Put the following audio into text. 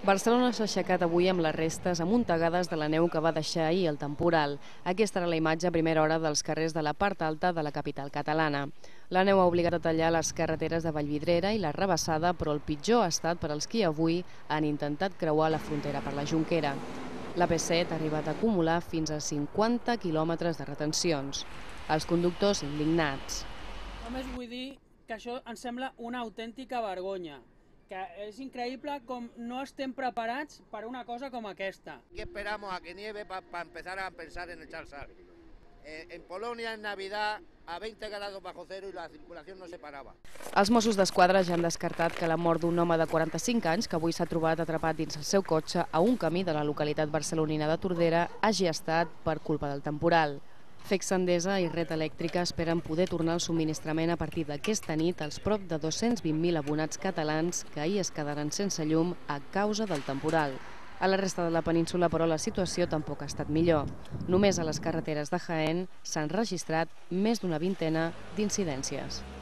Barcelona s'ha aixecat avui amb les restes amuntegades de la neu que va deixar ahir el temporal. Aquesta era la imatge a primera hora dels carrers de la part alta de la capital catalana. La neu ha obligat a tallar les carreteres de Vallvidrera i la Rabassada, però el pitjor ha estat per als qui avui han intentat creuar la frontera per la Jonquera. L'AP7 ha arribat a acumular fins a 50 quilòmetres de retencions. Els conductors indignats. Només vull dir que això ens sembla una autèntica vergonya, que és increïble com no estem preparats per una cosa com aquesta. ¿Qué esperamos a que nieve para empezar a pensar en echar sal? En Polonia, en Navidad, a 20 grados bajo cero y la circulación no se paraba. Els Mossos d'Esquadra ja han descartat que la mort d'un home de 45 anys que avui s'ha trobat atrapat dins el seu cotxe a un camí de la localitat barcelonina de Tordera hagi estat per culpa del temporal. Fecs Endesa i Red Elèctrica esperen poder tornar el subministrament a partir d'aquesta nit als prop de 220.000 abonats catalans que ahir es quedaran sense llum a causa del temporal. A la resta de la península, però, la situació tampoc ha estat millor. Només a les carreteres de Jaén s'han registrat més d'una vintena d'incidències.